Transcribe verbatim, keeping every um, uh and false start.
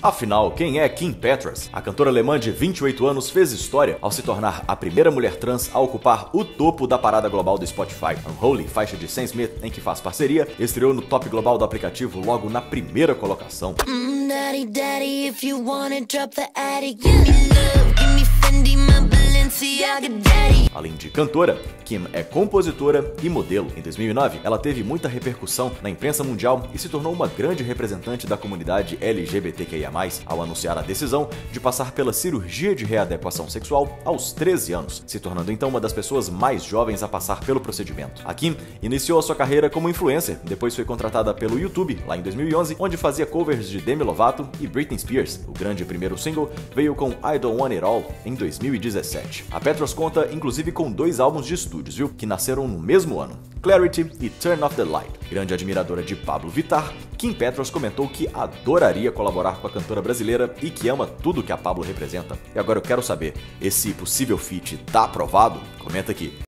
Afinal, quem é Kim Petras? A cantora alemã de vinte e oito anos fez história ao se tornar a primeira mulher trans a ocupar o topo da parada global do Spotify. Unholy, faixa de Sam Smith em que faz parceria, estreou no top global do aplicativo logo na primeira colocação. Mm, daddy, daddy, if you wanna drop the attic, give me love, give me Fendi, my Balenciaga daddy. Além de cantora, Kim é compositora e modelo. Em dois mil e nove, ela teve muita repercussão na imprensa mundial e se tornou uma grande representante da comunidade L G B T Q I A mais, ao anunciar a decisão de passar pela cirurgia de readequação sexual aos treze anos, se tornando então uma das pessoas mais jovens a passar pelo procedimento. A Kim iniciou a sua carreira como influencer, depois foi contratada pelo YouTube, lá em dois mil e onze, onde fazia covers de Demi Lovato e Britney Spears. O grande primeiro single veio com I Don't Want It All, em dois mil e dezessete. A Petras conta, inclusive, com dois álbuns de estúdios, viu? Que nasceram no mesmo ano, Clarity e Turn Off the Light. Grande admiradora de Pablo Vittar, Kim Petras comentou que adoraria colaborar com a cantora brasileira e que ama tudo que a Pablo representa. E agora eu quero saber, esse possível feat tá aprovado? Comenta aqui.